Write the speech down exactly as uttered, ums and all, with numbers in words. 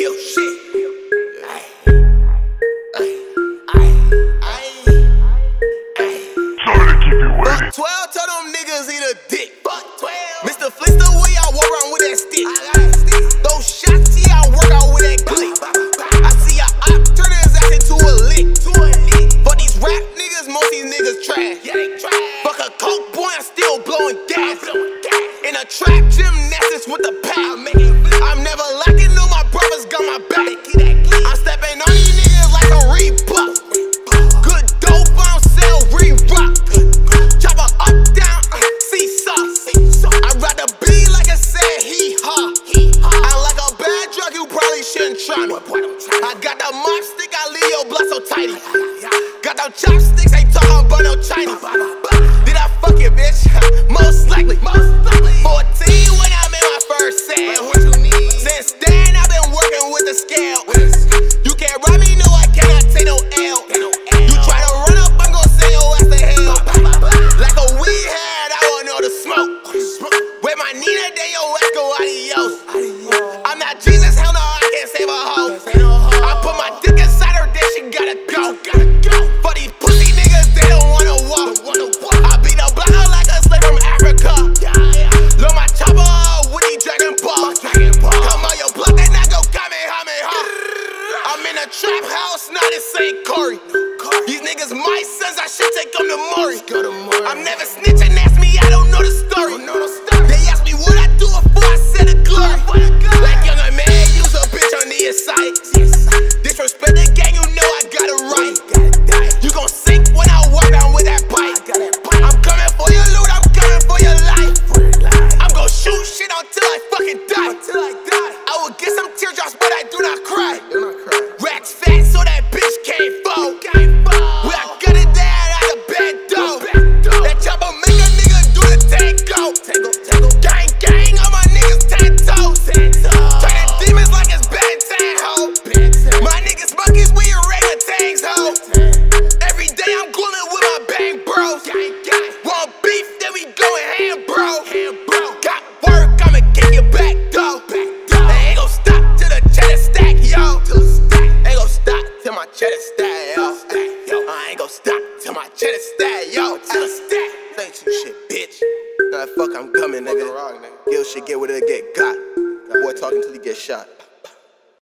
kill shit. Fuck twelve, tell them niggas eat a dick. Fuck twelve. Mister Flister, where y'all walk around with that stick? Those shots, see y'all work out with that click. I see y'all op turn his ass into a lick. But these rap niggas, most these niggas trash. Fuck a coke boy, I'm still blowing gas. In a trap, gymnastics with the pack. I'm never lacking, no, my brothers got my back. I'm stepping on these niggas like a Reebok. Good dope, I don't sell re-rock. Chopper up, down, uh, seesaw. I ride the beat like I said hee-haw. I like a bad drug, you probably shouldn't try me. I got the mop stick, I leave your blood so tidy. Got them chopsticks, ain't talking about no Chinese. Did I fuck you, bitch? Most likely. fourteen when I made my first sale. Since then, I've been working with the scale. You can't rob me, no, I cannot take no L. You try to run up, I'm gon' send your ass to hell. Like a weed head, I want all the smoke. With my Nina, then your ass go adios. I'm not Jesus, hell no, I can't save a hoe. I put my dick inside her, then she gotta go. For these pussy niggas, they don't wanna walk. I beat the block out like a slave from Africa. Load my chopper up with these dragon balls. Come on your block, they not gon' got me, ha me, ha. I'm in a trap house, not in Saint Corey. These niggas my sons, I should take them to Maury. I'm never snitching, ask me, I don't know the story. They ask me what I do before I said the glory. Like younger man, use a bitch on the inside. Disrespect the gang, you know I got it right. You gon' sink when I walk down with that bike. I'm coming for your loot, I'm coming for your life. I'm gon' shoot shit until I fucking die. I will get some teardrops, but I do not cry. Racks fat so that bitch can't fold. We are gonna die out of bed though. That chopper make a nigga do the tango. Gang gang, all my niggas ten toes. Turning demons like it's Ben ten ho. My niggas monkeys, we orangutans ho. Every day I'm coolin' with my bang bros. Want beef, then we goin' ham bro. Got work, I'ma get you back though. They ain't gon' stop till the cheddar stack, yo. Ain't gon' stop till my cheddar stack, yo. I ain't gon' stop till my cheddar stack, yo. Till the stack. Thank you, shit, bitch. Nah, fuck, I'm coming, nigga. Kill shit, get what it get got. Boy talking till he get shot.